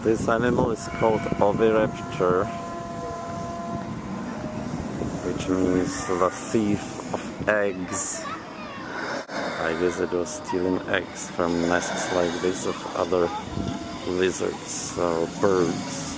This animal is called Oviraptor, which means the thief of eggs. I guess it was stealing eggs from nests like this of other lizards or birds.